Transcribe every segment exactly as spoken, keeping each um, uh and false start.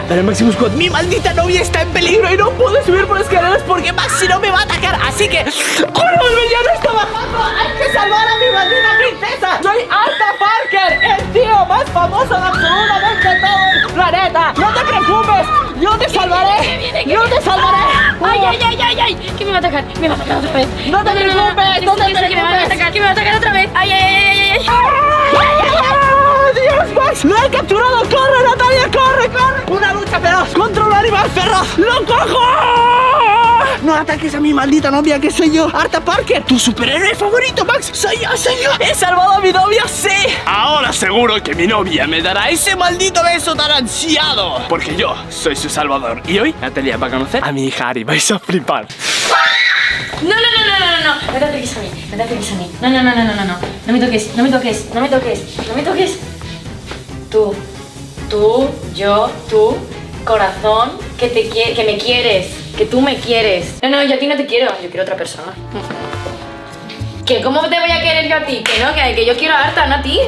Vale, Maximus Squad, mi maldita novia está en peligro y no puedo subir por escaleras porque Maxi no me va a atacar. Así que... ¡Oh, no, el villano está bajando! ¡Hay que salvar a mi maldita princesa! ¡Soy Arthur Parker, el tío más famoso de absolutamente todo el planeta! ¡No te preocupes! ¡Yo te salvaré! ¡Yo te salvaré! ¡Ay, ay, ay, ay, ay! ¿Qué me va a atacar? Me va a atacar otra vez. ¡No te preocupes! ¡No te preocupes! ¿Qué me va a atacar? ¿Qué me va a atacar otra vez? ¡Ay, ay, ay, ay! ¡Dios, Max! ¡Lo he capturado! ¡Corre, Natalia! ¡Corre, corre! ¡Una lucha feroz contra un animal feroz! ¡Lo cojo! No ataques a mi maldita novia, que soy yo, Arthur Parker, tu superhéroe favorito, Max. Soy yo, soy yo. He salvado a mi novia, sí. Ahora seguro que mi novia me dará ese maldito beso tan ansiado, porque yo soy su salvador. Y hoy Natalia va a conocer a mi hija Ari. Vais a flipar. No, no, no, no, no, no, no, no te acerques a mí, no te acerques a mí. No, no, no, no, no, no, no, no me toques, no me toques, no me toques, no me toques. Tú, tú, yo, tú, corazón, que te quie- que me quieres, que tú me quieres. No, no, yo a ti no te quiero, yo quiero a otra persona. ¿Qué? ¿Cómo te voy a querer yo a ti? Que no, que, que yo quiero a Arta, no a ti.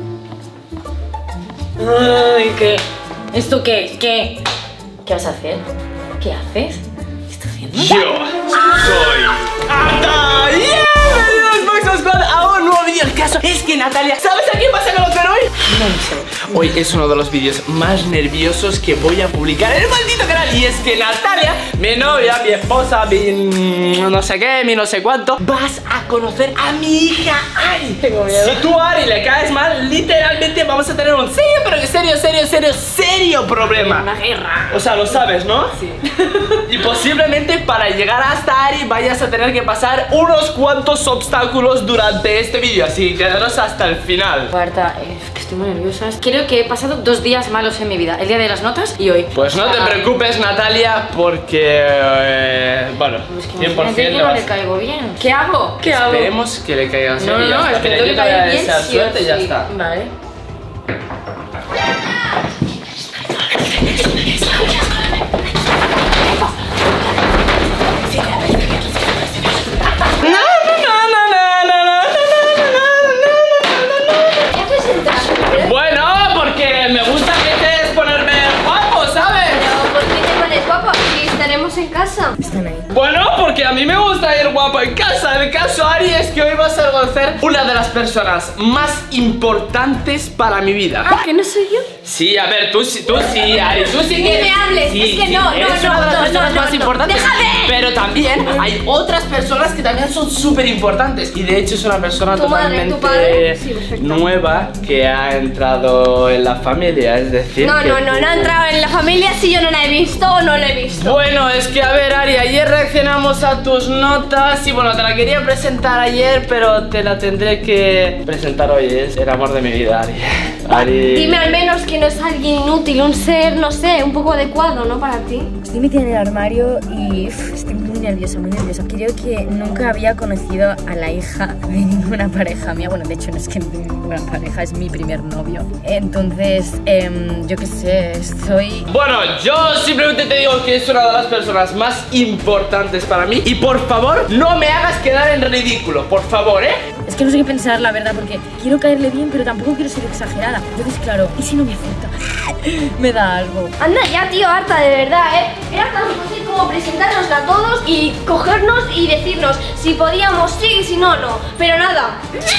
Ay, ¿qué? ¿Esto qué? ¿Qué? ¿Qué vas a hacer? ¿Qué haces? ¿Qué estás haciendo? Yo soy Arta. ¡Yeah! Bienvenidos, Maximus Squad, a un nuevo vídeo. El caso es que Natalia, ¿sabes a quién vas a conocer hoy? No lo sé. Hoy es uno de los vídeos más nerviosos que voy a publicar en el maldito canal. Y es que Natalia, mi novia, mi esposa, mi no sé qué, mi no sé cuánto, vas a conocer a mi hija Ari. Tengo miedo. Si tú a Ari le caes mal, literalmente vamos a tener un serio, pero que serio, serio, serio, serio problema. Una guerra. O sea, lo sabes, ¿no? Sí. Y posiblemente para llegar hasta Ari vayas a tener que pasar unos cuantos obstáculos durante este vídeo. Así que quedaros hasta el final. Marta, es que estoy muy nerviosa. Creo que he pasado dos días malos en mi vida. El día de las notas y hoy. Pues no te preocupes, Natalia, porque... Eh, bueno, Es que cien por imagínate cien que le no vas... le caigo bien. ¿Qué hago? ¿Qué hago? Esperemos que le caigas No, bien y no, ya no, está. es que Mira, tengo yo que te voy a caer bien desear sí o suerte y ya sí. está. Vale. Bueno, porque me gusta que te es ponerme guapo, ¿sabes? Pero, ¿por qué te pones guapo? Si estaremos en casa. Están ahí. Bueno, porque a mí me gusta ir guapo en casa. El caso, Ari, es que hoy vas a conocer una de las personas más importantes para mi vida. Ah, ¿que no soy yo? Sí, a ver, tú, sí- tú sí, Ari, tú sí Ni que... me hables, sí, es que sí, no, no, eres no, una de las no, personas no, más no, importantes. ¡déjame! Pero también hay otras personas que también son súper importantes. Y de hecho es una persona ¿Tu madre, totalmente tu padre? Sí, perfecto. nueva que ha entrado en la familia. Es decir, No, que no, no, tú- no ha entrado en la familia si yo no la he visto o no la he visto. Bueno, es que a ver, Ari, ayer reaccionamos a tus notas y bueno, te la quería presentar ayer, pero te la tendré que presentar hoy. Es el amor de mi vida, Ari. Ari... Dime al menos que no es alguien inútil, un ser, no sé, un poco adecuado, ¿no? Para ti. Estoy metida en el armario y uf, estoy muy nerviosa, muy nerviosa. Creo que nunca había conocido a la hija de ninguna pareja mía. Bueno, de hecho no es que de ninguna pareja, es mi primer novio. Entonces, em, yo qué sé, estoy... Bueno, yo simplemente te digo que es una de las personas más importantes para mí. Y por favor, no me hagas quedar en ridículo, por favor, ¿eh? Es que no sé qué pensar, la verdad, porque quiero caerle bien, pero tampoco quiero ser exagerada. Entonces, claro, ¿y si no me acepta? Me da algo. Anda ya, tío, harta, de verdad, ¿eh? Era tan fácil como presentarnos a todos y cogernos y decirnos si podíamos sí y si no, no. Pero nada.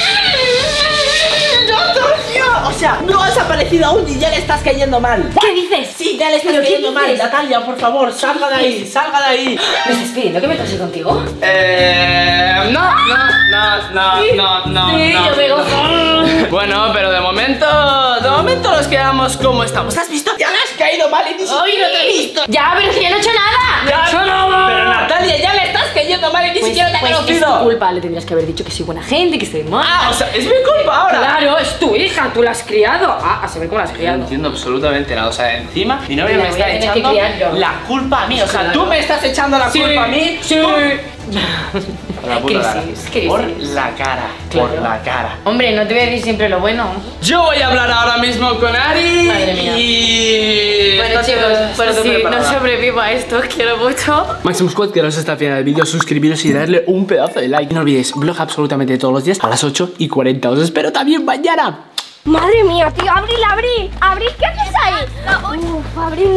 O sea, no has aparecido aún y ya le estás cayendo mal. ¿Qué dices? Sí, ya le estás ¿Pero qué cayendo mal. dices? Natalia, por favor, salga de ahí, salga de ahí. ¿Me estás pidiendo que me case contigo? Eh... No, no, no, no, no, no, Sí, no, yo me no. gozo. Bueno, pero de momento, de momento nos quedamos como estamos. ¿Has visto? Ya le has caído mal y ni siquiera te he visto. Ya, pero si yo no he hecho nada. Ya, ¡Yo no! Pero Natalia, ya le estás cayendo mal y ni Pues, siquiera te he pues es conocido. tu culpa, le tendrías que haber dicho que soy buena gente, que soy mala. Ah, o sea, es mi culpa ahora. Claro, es tu hija, tú la has criado. Ah, a saber cómo la has No criado. entiendo absolutamente nada. O sea, encima mi novia La me voy está a tener que echando criar yo. la culpa a mí. O sea, Claro. tú me estás echando la Sí, culpa a mí. sí. Tú- Por la puta cara. Crisis, crisis. Por la cara. Por Claro. la cara. Hombre, no te voy a decir siempre lo bueno. Yo voy a hablar ahora mismo con Ari. Madre mía. Y... Bueno, Estate- chicos, estate pues si no preparada. sobrevivo a esto, quiero mucho. Maximus Squad, quedaros hasta el final del vídeo, suscribiros y darle un pedazo de like. Y no olvidéis, vlog absolutamente todos los días a las ocho y cuarenta. Os espero también mañana. Madre mía, tío, Abril, Abril, Abril, ¿qué haces ahí? Uf, Abril, de verdad,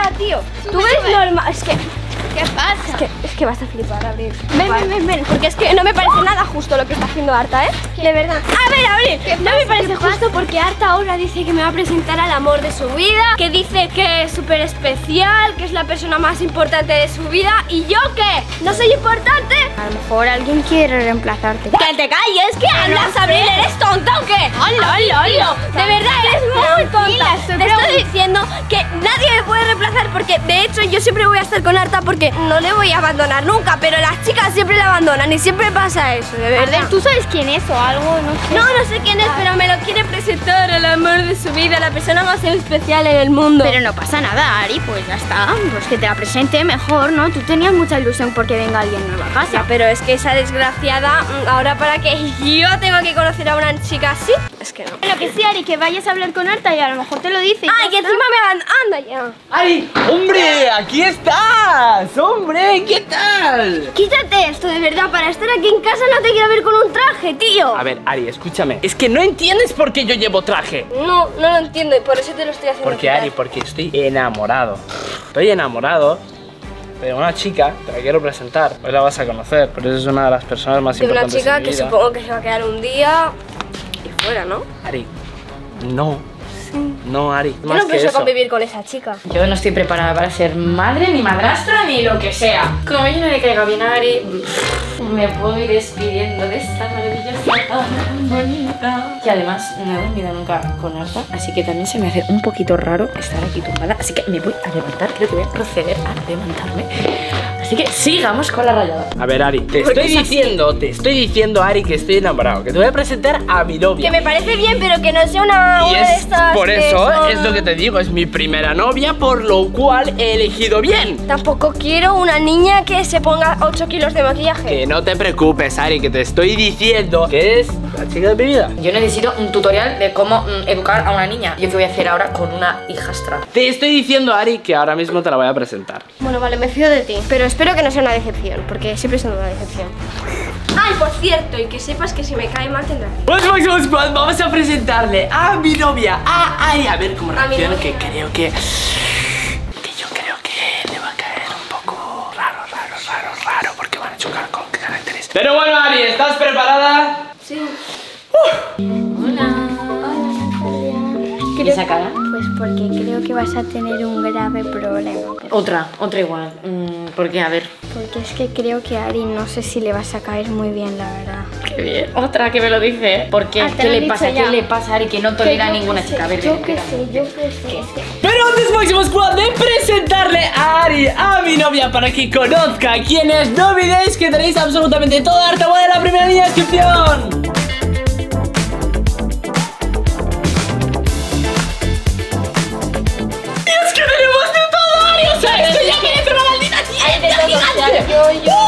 verdad, tío. Tú ves normal. Es que. ¿Qué pasa? Es que, es que vas a flipar, Abril. Ven, ven, ven, ven. Porque es que no me parece nada justo lo que está haciendo Arta, ¿eh? De verdad. A ver, Abril, no me parece justo porque Arta ahora dice que me va a presentar al amor de su vida, que dice que es súper especial, que es la persona más importante de su vida. ¿Y yo qué? ¿No soy importante? A lo mejor alguien quiere reemplazarte. ¡Que te calles! ¿Qué hablas, Abril? ¿Eres tonta o qué? ¡Hola, hola, hola! De verdad, eres muy tonta. Te estoy diciendo que nadie me puede reemplazar porque, de hecho, yo siempre voy a estar con Arta porque no le voy a abandonar nunca, pero las chicas siempre la abandonan y siempre pasa eso, de verdad. ¿Tú sabes quién es o algo? No sé. No, no sé quién es, pero me lo quiere presentar al amor de su vida, la persona más especial en el mundo. Pero no pasa nada, Ari, pues ya está. Pues que te la presente mejor, ¿no? Tú tenías mucha ilusión porque venga alguien nuevo a casa. Ya, pero es que esa desgraciada, ahora para que yo tengo que conocer a una chica así, es que no. Lo que sí, Ari, que vayas a hablar con Arta y a lo mejor te lo dice. y ¡Ay, ya que está. encima me van! ¡Anda ya! Ari, hombre, aquí estás. Hombre, ¿qué tal? Quítate esto, de verdad, para estar aquí en casa no te quiero ver con un traje, tío. A ver, Ari, escúchame. Es que no entiendes por qué yo llevo traje. No, no lo entiendo y por eso te lo estoy haciendo. Porque, quitar. Ari, porque estoy enamorado. Estoy enamorado de una chica, te la quiero presentar. Hoy la vas a conocer, pero es una de las personas más De una importantes chica en mi que vida. supongo que se va a quedar un día y fuera, ¿no? Ari, no. No, Ari. Yo Más no que pienso eso. convivir con esa chica. Yo no estoy preparada para ser madre, ni madrastra, ni lo que sea. Como yo no le caiga bien a Ari, me puedo ir despidiendo de esta maravillosa tan bonita. Y además no he dormido nunca con Arta, así que también se me hace un poquito raro estar aquí tumbada. Así que me voy a levantar, creo que voy a proceder a levantarme. Así que sigamos con la rayada. A ver, Ari, te ¿Por qué estoy es así? diciendo, te estoy diciendo, Ari, que estoy enamorado. Que te voy a presentar a mi novia. Que me parece bien, pero que no sea una, Y una de es estas por que eso, son- es lo que te digo, es mi primera novia, por lo cual he elegido bien. Tampoco quiero una niña que se ponga ocho kilos de maquillaje. Que no te preocupes, Ari, que te estoy diciendo que es la chica de mi vida. Yo necesito un tutorial de cómo mm, educar a una niña. Yo qué voy a hacer ahora con una hijastra. Te estoy diciendo, Ari, que ahora mismo te la voy a presentar. Bueno, vale, me fío de ti. Pero espero que no sea una decepción, porque siempre es una decepción. Ay, por cierto, y que sepas que si me cae mal tendrás. Pues Máximo Squad, vamos a presentarle a mi novia, a Ari. A ver cómo A mi reacciona, novia. que creo que... Que yo creo que le va a caer un poco raro, raro, raro, raro, porque van a chocar con caracteres. Pero bueno, Ari, ¿estás preparada? Sí. Hola. ¿Y esa cara? Pues porque creo que vas a tener un grave problema. Otra, otra igual. Mm, ¿Por qué? A ver. Porque es que creo que a Ari no sé si le vas a caer muy bien, la verdad. Qué bien. Otra que me lo dice. ¿Por qué? Ah, te ¿Qué lo he le dicho pasa? ya. ¿Qué le pasa a Ari que no tolera a ninguna chica? A ver, Yo ven, qué ven. sé, yo qué sé. Es que... Pero antes, Máximo Squad, de presentarle a Ari, a mi novia, para que conozca quién es, no olvidéis que tenéis absolutamente toda Arta en la primera línea de descripción. ¡Es que tenemos de todo, Ari! O sea, esto ya merece una maldita tienda gigante. Yo, yo.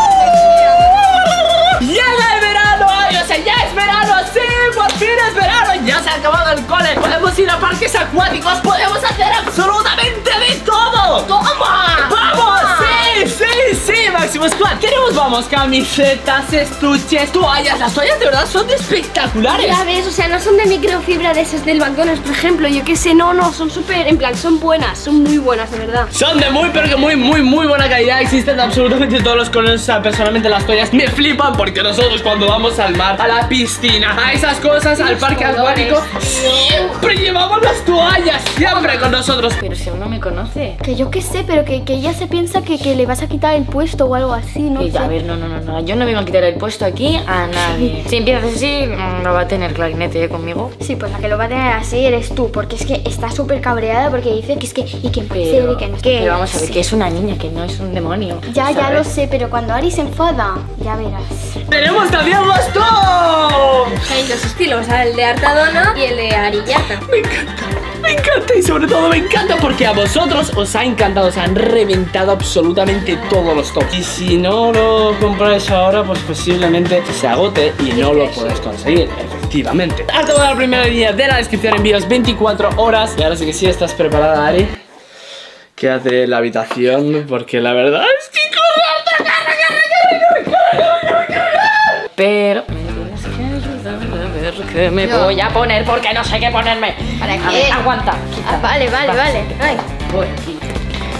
¡Llega el verano, Ari! O sea, ya es verano, sí, por fin es verano. Ya se ha acabado el cole. Podemos ir a parques acuáticos, podemos hacer absolutamente de todo. ¡Toma! ¡Vamos! ¡Sí, sí, sí, Máximo Squad! Tenemos, vamos, camisetas, estuches, toallas. Las toallas de verdad son espectaculares. Ya ves, o sea, no son de microfibra de esas del McDonald's, por ejemplo. Yo qué sé, no, no, son súper, en plan, son buenas, son muy buenas, de verdad. Son de muy, pero que muy, muy, muy buena calidad. Existen absolutamente todos los colores. O sea, personalmente las toallas me flipan porque nosotros cuando vamos al mar, a la piscina, a esas cosas, al parque acuático, siempre llevamos las toallas, siempre con nosotros. Pero si aún no me conoce. Que yo qué sé, pero que, que ella se piensa que, que le vas a quitar el puesto o algo así, no Que sé. ya, a ver, no, no, no, no. Yo no vengo a quitar el puesto aquí a nadie. Si empiezas así, mm, no va a tener clarinete, ¿eh? Conmigo. Sí, pues la que lo va a tener así eres tú, porque es que está súper cabreada porque dice que es que y que puede ser Pero, y que no es que pero vamos a ver, sí. que es una niña, que no es un demonio. Ya, ya ¿sabes? lo sé, pero cuando Ari se enfada, ya verás. ¡Tenemos también los dos! Hay dos estilos, el de Artadona y el de Arillata. Me encanta, me encanta y sobre todo me encanta porque a vosotros os ha encantado, os han reventado absolutamente todos los tops. Y si no lo compráis ahora, pues posiblemente se agote y no lo podéis conseguir, efectivamente. Hasta toda la primera línea de la descripción, envíos veinticuatro horas. Y ahora sí que sí, ¿estás preparada, Ari? Quédate en la habitación porque la verdad es que corre, corre, corre, corre, corre, corre, corre, corre. Pero me tienes que ayudar a ver qué me Yo. voy a poner porque no sé qué ponerme. ¿Para A qué? ver, aguanta. Ah, vale, vale, vale. Ay. Por aquí.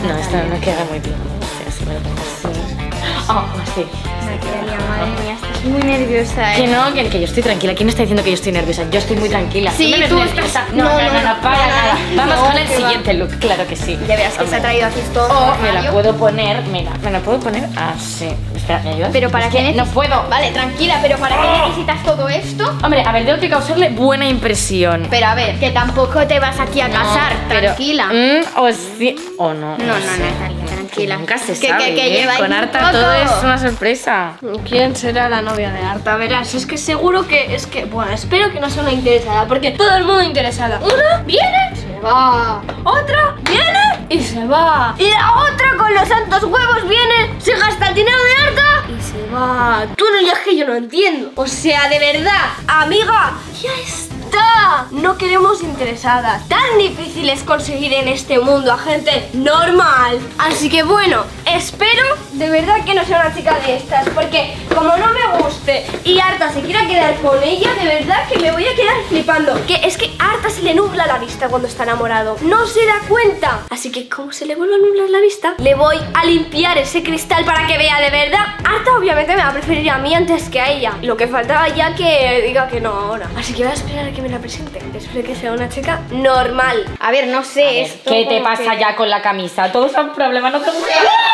No, esto no queda muy bien. No sé, si me lo pongo así. Oh, así. Madre mía, estás muy nerviosa, ¿eh? Que no, que, que yo estoy tranquila. ¿Quién está diciendo que yo estoy nerviosa? Yo estoy muy tranquila. Sí, ¿Tú me ves tú nerviosa? estás- No, no, no, no, no, no, para no, nada. no, Vamos no, con el que va. siguiente look. Claro que sí. Ya verás que se ha traído aquí todo. Oh, me la Mario. puedo poner, mira, me la puedo poner así. Espera, ¿me ayudas? Pero para Es qué que no neces- puedo. Vale, tranquila, pero ¿para qué necesitas todo esto? Hombre, a ver, tengo que causarle buena impresión. Pero a ver, que tampoco te vas aquí a casar, Pero, tranquila. mm, o sí, o no. No, no, sé. Natalia, tranquila. Nunca se Que- sabe, que- que ¿eh? lleváis Con muy Arta poco. todo es una sorpresa. ¿Quién será la novia de Arta? Verás, es que seguro que es que, bueno, espero que no sea una interesada, porque todo el mundo interesada. Una viene, se va. Otra viene y se va. Y la otra con los santos huevos viene, se gasta el dinero de Arta y se va. Tú no, ya es que yo no entiendo. O sea, de verdad, amiga, ya está. No queremos interesadas. Tan difícil es conseguir en este mundo a gente normal. Así que bueno, espero de verdad que no sea una chica de estas, porque como no me guste y Arta se quiera quedar con ella, de verdad que me voy a quedar flipando. Que es que a Arta se le nubla la vista cuando está enamorado. No se da cuenta. Así que como se le vuelve a nublar la vista, le voy a limpiar ese cristal para que vea de verdad. Arta obviamente me va a preferir a mí antes que a ella. Lo que faltaba ya que diga que no ahora. Así que voy a esperar a que me la presente. Espero que sea una chica normal. A ver, no sé, esto ¿Qué te como pasa que- ya con la camisa? Todos son problemas, no te gusta.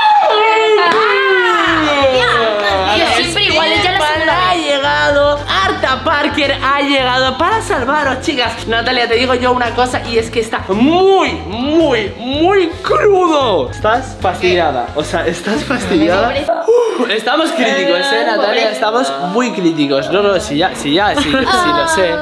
Siempre igual, ya la Ha llegado, Arta Parker ha llegado para salvaros, chicas. Natalia, te digo yo una cosa y es que está muy, muy, muy crudo. ¿Estás fastidiada? O sea, ¿estás fastidiada? Uh, estamos críticos, ¿eh, Natalia? Estamos muy críticos. No, no, si ya, si ya, si, si lo sé.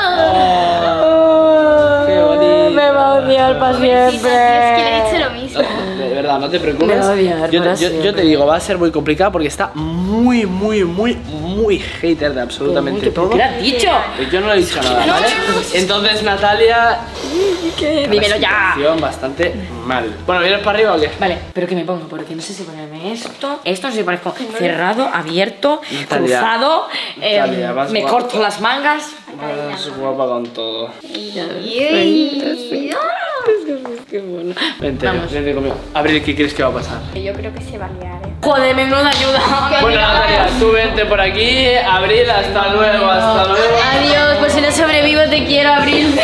Oh, qué bonito. Me va a odiar para siempre. Es que le he dicho lo mismo. De verdad, no te preocupes. Me va a odiar yo, para yo- yo siempre. te digo, va a ser muy complicado porque está muy, muy, muy, muy hater de absolutamente todo. ¿Qué le has dicho? Yo no le he dicho nada, ¿vale? Entonces, Natalia, Dímelo ya. situación bastante mal. Bueno, ¿vienes para arriba o qué? Vale, pero que me pongo, porque no sé si ponerme esto. Esto no sé si parezco cerrado, abierto, Natalia. cruzado. eh, Natalia, vas me guapa. corto las mangas. Es guapa con todo. Qué bueno. Vente, Vamos. vente conmigo. Abril, ¿qué crees que va a pasar? Yo creo que se va a liar, ¿eh? Joder, menuda ayuda. Bueno, Natalia, tú vente por aquí. Abril, hasta luego, hasta luego. Adiós, pues si no sobrevivo te quiero, Abril.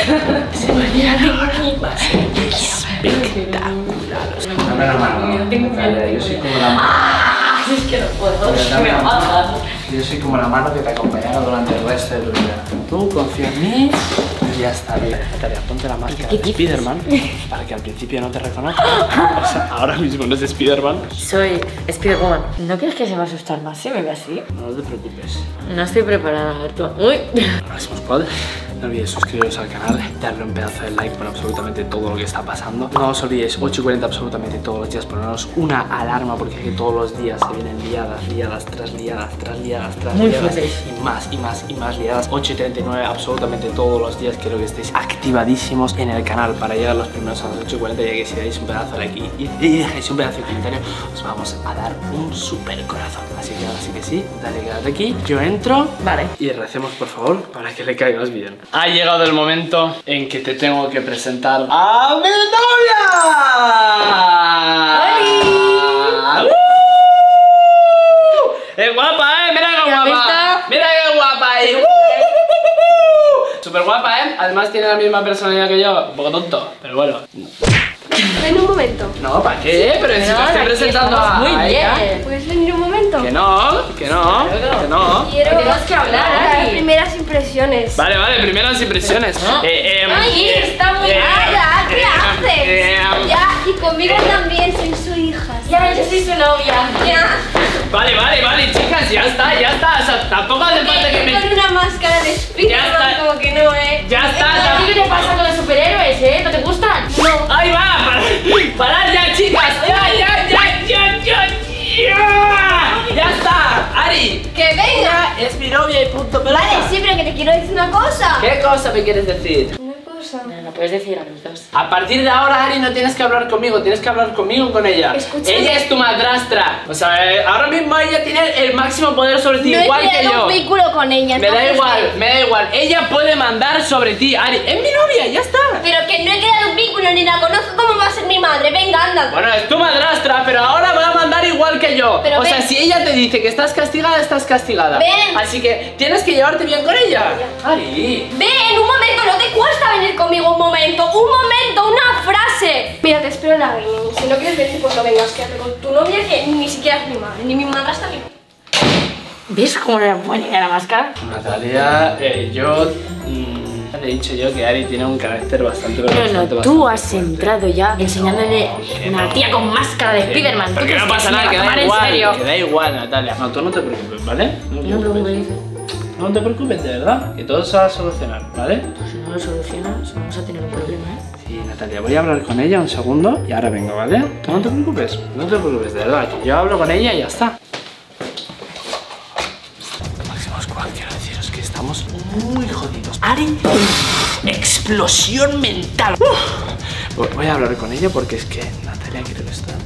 Dame la mano. Natalia, yo soy como la mano. Es que no puedo, Dame me la mano. mata. Yo soy como la mano que te acompañará durante el resto de tu vida. Tú confía en mí y ya está bien. Natalia, ponte la máscara ¿Qué de dices? Spiderman para que al principio no te reconozca. O sea, ahora mismo no es Spiderman. Soy Spider-Woman. ¿No crees que se va a asustar más si me ve así? No te preocupes. No estoy preparada, tú. Uy. Máximo Squad. No olvidéis suscribiros al canal, darle un pedazo de like por absolutamente todo lo que está pasando. No os olvidéis, ocho y cuarenta absolutamente todos los días, ponernos una alarma porque es que todos los días se vienen liadas, liadas, tras liadas, tras liadas, tras Muy liadas. fuertes. Y más, y más, y más liadas. ocho y treinta y nueve absolutamente todos los días. Quiero que estéis activadísimos en el canal para llegar los primeros a las ocho y cuarenta, ya que si dais un pedazo de like y, y, y dejáis un pedazo de comentario, os vamos a dar un super corazón. Así que ahora sí que sí, dale, quédate aquí. Yo entro. Vale. Y recemos, por favor, para que le caigas bien. Ha llegado el momento en que te tengo que presentar a mi novia. ¡Uh! ¡Es guapa, eh! ¡Mira qué ¿Ya has guapa! visto? ¡Mira qué guapa! eh! ¡Uh! Súper guapa, ¿eh? Además tiene la misma personalidad que yo. Un poco tonto, pero bueno. Ven un momento. No, ¿para qué? Pero si te estoy aquí presentando estamos a muy a ella. bien. ¿Puedes venir un momento? Que no, que no, que no. Quiero Tenemos que hablar, dar Ari. primeras impresiones. Vale, vale, primeras impresiones. No. Eh, em, Ay, eh, está muy eh, rara, ¿qué eh, haces? eh, Ya, y conmigo también, soy su hija. Ya, yo soy su novia. Ya. Vale, vale, vale, chicas, ya está, ya está. O sea, tampoco hace falta que Con me. una máscara de Ya Spiderman, está. como que no, ¿eh? Ya está, ¿A ya. ti qué te pasa con los superhéroes, eh? ¿No te gustan? No. Ahí va, parad, parad ya, chicas. Ya, ya, ya, ya, ya, ya. Ya está, Ari. ¡Que venga! Es mi novia y punto pelota. Vale, sí, pero que te quiero decir una cosa. ¿Qué cosa me quieres decir? Una cosa. No, no puedes decir a los dos. A partir de ahora, Ari, no tienes que hablar conmigo, tienes que hablar conmigo con ella. Escúchame. Ella es tu madrastra. O sea, eh, ahora mismo ella tiene el máximo poder sobre ti, No he igual que creado yo. un vínculo con ella. Me da entonces, igual, me da igual. Ella puede mandar sobre ti, Ari. Es mi novia, ya está. Pero que no he creado un vínculo ni la conozco, ¿cómo vas a ser mi madre. Venga, anda. Bueno, es tu madrastra, pero ahora va a mandar igual que yo. Pero o ven. sea, si ella te dice que estás castigada, estás castigada. Ven. Así que tienes que llevarte bien con ella. Ari. Ven, un momento, no te cuesta venir conmigo un momento. Un momento, una frase. Mira, te espero en la reunión. Si no quieres venir, pues no vengas. Quédate con tu novia que ni siquiera es mi madre, ni mi madrastra ni. ¿Ves cómo le ponen a la máscara? Natalia, eh, yo... Mmm, le he dicho yo que Ari tiene un carácter bastante... No, bastante, no, tú bastante has fuerte. entrado ya enseñándole que una no. tía con máscara de Spiderman. ¿Tú Porque crees no que pasa se me nada, va que a da tomar en igual, serio? que da igual, Natalia. No, tú no te preocupes, ¿vale? No, te No, pero preocupes. No te preocupes, de verdad, que todo se va a solucionar, ¿vale? Pues si no lo solucionas, vamos a tener un problema, ¿eh? Sí, Natalia, voy a hablar con ella un segundo y ahora vengo, ¿vale? Tú no te preocupes, no te preocupes, de verdad, que yo hablo con ella y ya está. Máximo Squad, quiero deciros que estamos muy jodidos. Ari, explosión mental. Uf. Voy a hablar con ella porque es que Natalia creo que está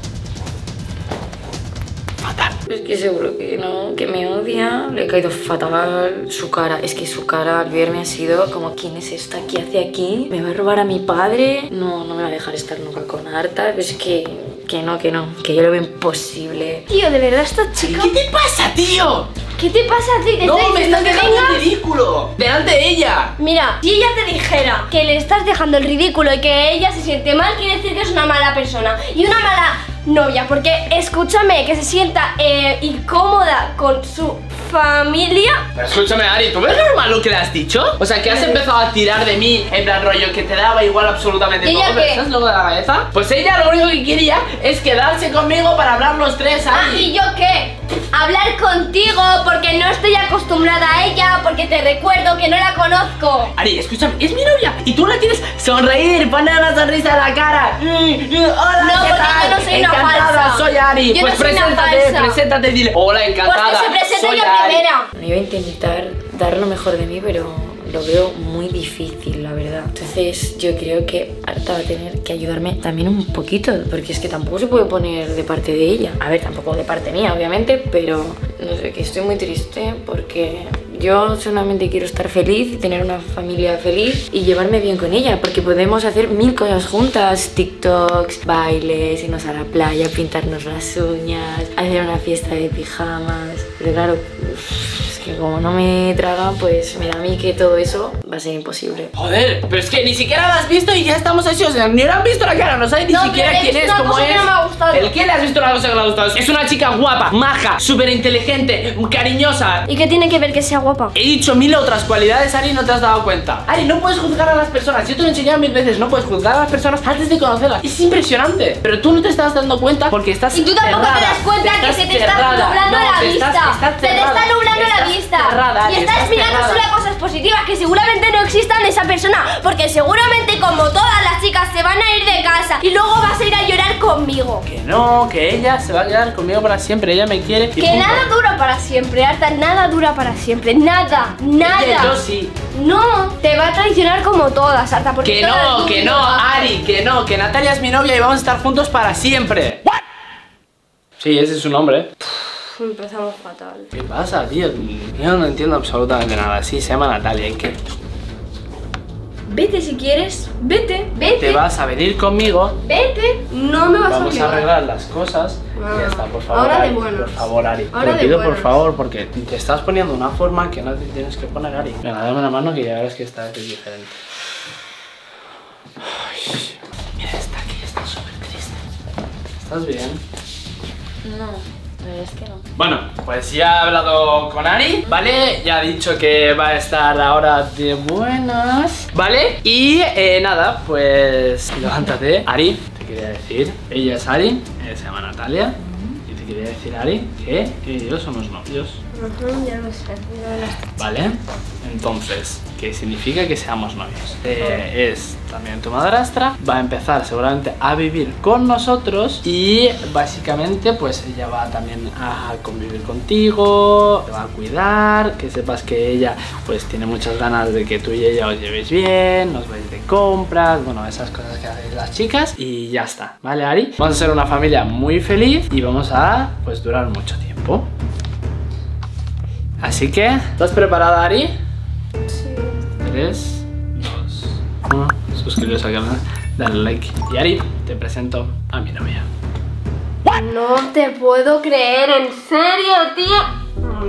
fatal. Es que seguro que no, que me odia, le he caído fatal su cara. Es que su cara al verme ha sido como, ¿quién es esta? ¿Qué hace aquí? ¿Me va a robar a mi padre? No, no me va a dejar estar nunca con Arta. Es que, que no, que no, que yo lo veo imposible. Tío, de verdad, esta chica. ¿Qué te pasa, tío? ¿Qué te pasa a ti? Te No, estoy me diciendo estás que dejando vengas. en ridículo delante de ella. Mira, si ella te dijera que le estás dejando el ridículo y que ella se siente mal, quiere decir que es una mala persona y una mala novia. Porque escúchame, que se sienta eh, incómoda con su familia. Pero escúchame, Ari, ¿tú ves normal lo que le has dicho? O sea, que has empezado a tirar de mí en plan rollo que te daba igual absolutamente ¿Y todo. ella ¿Pero qué? estás loco de la cabeza? Pues ella lo único que quería es quedarse conmigo para hablar los tres, Ah, Ari. ¿y yo qué? Hablar contigo porque no estoy acostumbrada a ella, porque te recuerdo que no la conozco. Ari, escúchame, es mi novia y tú la tienes sonreír, poner una sonrisa en la cara. Mm, mm, Hola, No, ¿qué porque tal? yo no soy una Encantada, falsa. soy Ari. Yo Pues no soy una preséntate, falsa. preséntate, dile. Hola, encantada. Pues que se presente soy ella Ari. primera. Yo voy a intentar dar lo mejor de mí, pero lo veo muy difícil, la verdad. Entonces yo creo que Arta va a tener que ayudarme también un poquito, porque es que tampoco se puede poner de parte de ella. A ver, tampoco de parte mía, obviamente, pero no sé, que estoy muy triste porque yo solamente quiero estar feliz y tener una familia feliz y llevarme bien con ella, porque podemos hacer mil cosas juntas: TikToks, bailes, irnos a la playa, pintarnos las uñas, hacer una fiesta de pijamas. Pero claro, es que como no me traga, pues me da a mí que todo eso va a ser imposible. Joder, pero es que ni siquiera la has visto y ya estamos así, o sea, ni le han visto la cara, no sabes ni No, siquiera pero le he quién es, visto una cómo cosa es. que no me ha gustado. ¿El qué le has visto una cosa que no le ha gustado? Es una chica guapa, maja, súper inteligente, cariñosa. ¿Y qué tiene que ver que sea guapa? He dicho mil otras cualidades, Ari, y no te has dado cuenta. Ari, no puedes juzgar a las personas. Yo te lo he enseñado mil veces, no puedes juzgar a las personas antes de conocerlas. Es impresionante. Pero tú no te estás dando cuenta porque estás Y tú tampoco cerrada. te das cuenta que Estás se te está cerrada. nublando No, la te vista. estás- estás se te cerrada. está nublando la Estás vista. cerrada, y Ari, estás estás mirando cerrada. solo cosas positivas que seguramente no existan en esa persona. Porque seguramente, como todas las chicas, se van a ir de casa y luego vas a ir a llorar conmigo. Que no, que ella se va a quedar conmigo para siempre. Ella me quiere. y Que punto. nada dura para siempre, Arta, nada dura para siempre, nada, nada. Ella, yo sí. No, te va a traicionar como todas, Arta, porque Que todas no, tú que lo no, haces. Ari, que no, que Natalia es mi novia y vamos a estar juntos para siempre. ¿What? Sí, ese es su nombre. Uf, empezamos fatal. ¿Qué pasa, tío? Yo no entiendo absolutamente nada. Sí, se llama Natalia. ¿Y qué? Vete si quieres, vete, vete. Te vas a venir conmigo. Vete, no me vas a Vamos a obligar. arreglar las cosas y Ah, ya está, por favor, ahora de Ari, buenas. por favor, Ari. Ahora Te lo de pido por buenas. favor porque te estás poniendo de una forma que no te tienes que poner, Ari. Venga, dame una mano que ya verás que esta vez es diferente. Ay, mira, está aquí, está súper triste. ¿Estás bien? No, la verdad es que no. Bueno, pues ya he hablado con Ari, ¿vale? Ya ha dicho que va a estar ahora de buenas, ¿vale? Y eh, nada, pues levántate. Ari, te quería decir, ella es Ari, eh, se llama Natalia. Y te quería decir, Ari, que ella y yo somos novios, Ujú, ya lo sé, ya lo sé. ¿vale? Entonces, ¿qué significa que seamos novios? Eh, es también tu madrastra, va a empezar seguramente a vivir con nosotros y básicamente pues ella va también a convivir contigo, te va a cuidar, que sepas que ella pues tiene muchas ganas de que tú y ella os llevéis bien, os vais de compras, bueno, esas cosas que hacéis las chicas y ya está, ¿vale, Ari? Vamos a ser una familia muy feliz y vamos a pues durar mucho tiempo. Así que, ¿estás preparada, Ari? Sí. tres, dos, uno. Suscribiros al canal. dale like. Y Ari, te presento a mi novia. No te puedo creer, ¿en serio, tío?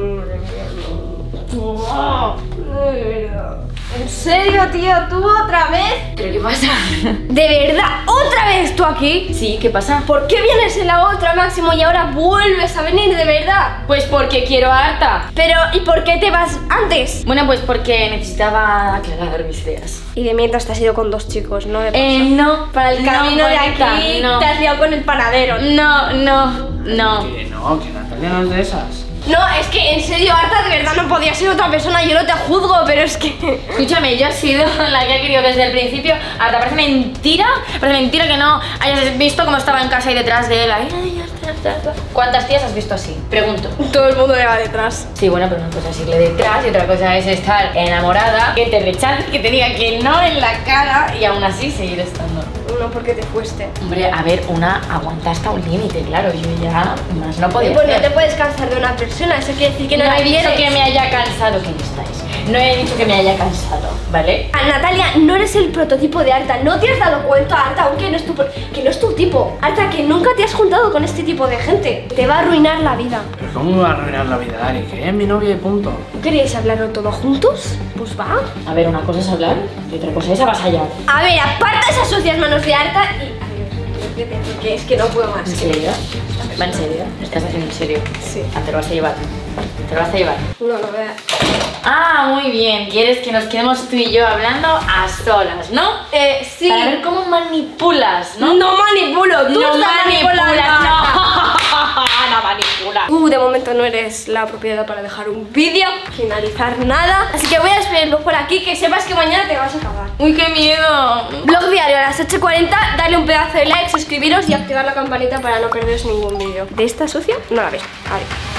¿En serio, tío? ¿Tú otra vez? ¿Pero qué pasa? ¿De verdad? ¿Otra vez tú aquí? Sí, ¿qué pasa? ¿Por qué vienes en la otra, Máximo, y ahora vuelves a venir de verdad? Pues porque quiero a Arta. Pero, ¿y por qué te vas antes? Bueno, pues porque necesitaba aclarar mis ideas. Y de mientras te has ido con dos chicos, ¿no? Eh, no. Para el no, camino de bonita, aquí no. te has liado con el panadero. No, no, no. Que no, que Natalia no es de esas. No, es que en serio, Arta, de verdad no podía ser otra persona. Yo no te juzgo, pero es que... Escúchame, yo he sido la que ha querido desde el principio. Arta, parece mentira. Parece mentira que no hayas visto cómo estaba en casa y detrás de él. Ay, ay, Arta, Arta. ¿Cuántas tías has visto así? Pregunto. Todo el mundo le va detrás. Sí, bueno, pero una cosa es irle detrás y otra cosa es estar enamorada, que te rechace, que te diga que no en la cara y aún así seguir estando. No, porque te fuiste. Hombre, a ver, una aguanta hasta un límite, claro, yo ya más no podía Bueno, hacer. te puedes cansar de una persona, eso quiere decir que no, No la he dicho quieres. que me haya cansado, que estáis. No he dicho que me haya cansado, ¿vale? Ah, Natalia, no eres el prototipo de Arta. No te has dado cuenta, Arta, aunque no es tu, pro- que no es tu tipo. Arta, que nunca te has juntado con este tipo de gente. Te va a arruinar la vida. Pero ¿cómo me va a arruinar la vida, Ari? Que es mi novia y punto. ¿No queríais hablarlo todo juntos? Pues va. A ver, una cosa es hablar y otra cosa es avasallar. A ver, aparta esas sucias manos de Arta y... Adiós, vete, porque es que no puedo más. ¿En serio? ¿Va en serio? ¿Lo estás haciendo en serio? Sí. Ah, te lo vas a llevar. Te lo vas a llevar. No, no veas. Ah, muy bien. Quieres que nos quedemos tú y yo hablando a solas, ¿no? Eh, sí. Para ver cómo manipulas, ¿no? No manipulo, tú no estás manipulas, manipulando. no. No manipulas. Uh, de momento no eres la propiedad para dejar un vídeo, finalizar nada. Así que voy a despedirlo por aquí, que sepas que mañana te vas a acabar. Uy, qué miedo. Blog diario a las ocho y cuarenta, darle un pedazo de like, suscribiros y activar la campanita para no perderos ningún vídeo. De esta sucia, no la ves. Adiós.